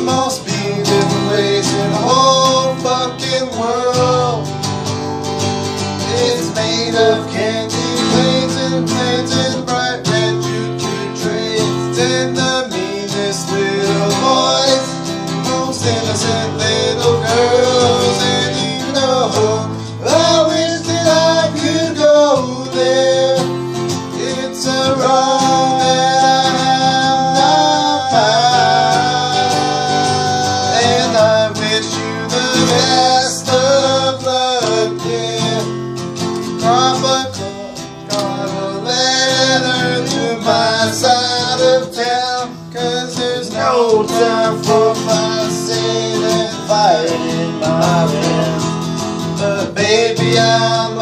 most beautiful place in the whole fucking world. It's made of candy canes and planes and bright red choo-choo trains, and the meanest little boys, most innocent little girls. And you know, I wish that I could go there. It's a wrong that I have not found, and I wish you the best of luck, yeah. Got a letter to my side of town, 'cause there's no time for fussing and fighting, my man. But baby, I'm